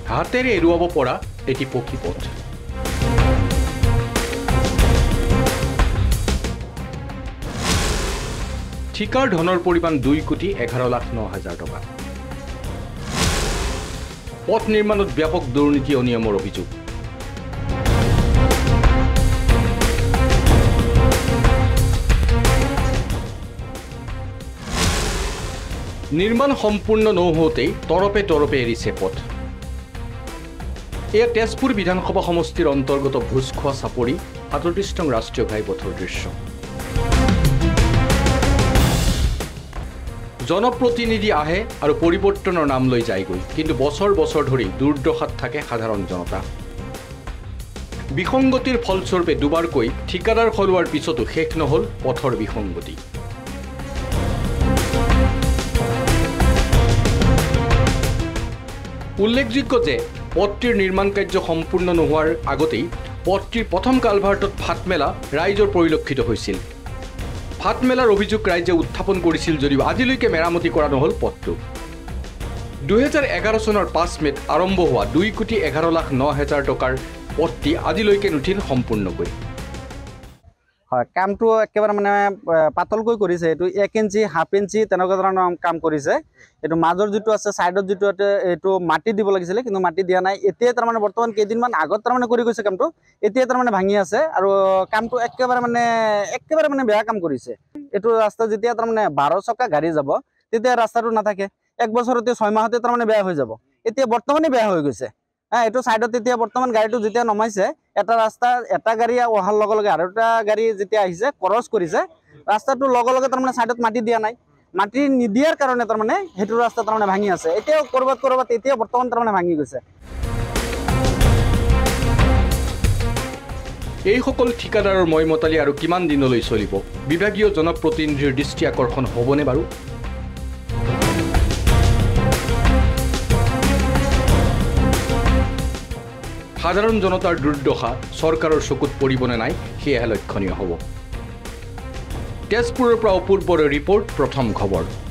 হাতেৰে এৰুৱাব পৰা এটি পকী পথ। ঠিকাৰ ধনৰ পৰিমাণ 2,11,09,000 টকা। পথ নিৰ্মাণত ব্যাপক দুৰ্নীতি অনিয়মৰ অভিযোগ। নিৰ্মাণ সম্পূৰ্ণ নহওঁতেই তৰপে তৰপে এৰিছে পথ। এয়া তেজপুৰ বিধানসভা সমষ্টিৰ অন্তৰ্গত ভোজখোৱা চাপৰি ৩৭ নং ৰাষ্ট্ৰীয় ঘাইপথৰ দৃশ্য। জনপ্ৰতিনিধি আহে আৰু পৰিৱৰ্তনৰ নাম লৈ যায়গৈ, কিন্তু বছৰ বছৰ ধৰি দুৰ্দশাত থাকে সাধাৰণ জনতা। বিসংগতিৰ ফলস্বৰূপে দুবাৰকৈ ঠিকাদাৰ সলোৱাৰ পিছতো শেষ নহ'ল পথৰ বিসংগতি। উল্লেখযোগ্য যে পথটিৰ নিৰ্মাণ কাৰ্য সম্পূৰ্ণ নোহোৱাৰ আগতেই পথটিৰ প্ৰথম কালভাৰ্টত ফাট মেলা ৰাইজৰ পৰিলক্ষিত হৈছিল। ফাট মেলাৰ অভিযোগ ৰাইজে উত্থাপন কৰিছিল যদিও আজিলৈকে মেৰামতি কৰা নহ'ল পথটো। 2011 চনৰ 5 মেত আৰম্ভ হোৱা 2,11,09,000 টকাৰ পথটি আজিলৈকে নুঠিল সম্পূৰ্ণকৈ। হয়, কামটো একেবাৰে মানে পাতলকৈ কৰিছে। এইটো 1 ইঞ্চি 1/2 ইঞ্চি তেনেকুৱা ধৰণৰ কাম কৰিছে। এইটো মাজৰ যিটো আছে সাইডত যিটো এইটো মাটি দিব লাগিছিলে, কিন্তু মাটি দিয়া নাই। এতিয়া তাৰমানে বৰ্তমান কেইদিনমান আগত তাৰমানে কৰি গৈছে কামটো, এতিয়া তাৰমানে ভাঙি আছে আৰু কামটো একেবাৰে মানে বেয়া কাম কৰিছে। এইটো ৰাস্তা যেতিয়া তাৰমানে 12 চকা গাড়ী যাব তেতিয়া ৰাস্তাটো নাথাকে, 1 বছৰতে 6 মাহতে তাৰমানে বেয়া হৈ যাব। এতিয়া বৰ্তমানে বেয়া হৈ গৈছে। এইটো সাইডত এতিয়া বৰ্তমান গাড়ীটো যেতিয়া নমাইছে, এটা ৰাস্তা এটা গাড়ী অহাৰ লগে লগে আৰু এটা গাড়ী যেতিয়া আহিছে ক্ৰছ কৰিছে, ৰাস্তাটো লগে লগে তাৰমানে সাইডত মাটি দিয়া নাই। মাটি নিদিয়াৰ কাৰণে তাৰমানে সেইটো ৰাস্তা তাৰমানে ভাঙি আছে। এতিয়াও কৰবাত এতিয়া বৰ্তমান তাৰমানে ভাঙি গৈছে। এইসকল ঠিকাদাৰৰ মইমতালি আৰু কিমান দিনলৈ চলিব? বিভাগীয় জনপ্ৰতিনিধিৰ দৃষ্টি আকৰ্ষণ হ'বনে বাৰু? সাধাৰণ জনতাৰ দুৰ্দশা চৰকাৰৰ চকুত পৰিবনে নাই সেয়াহে লক্ষণীয় হ'ব। তেজপুৰৰ পৰা অপূৰ্বৰ ৰিপৰ্ট, প্ৰথম খবৰ।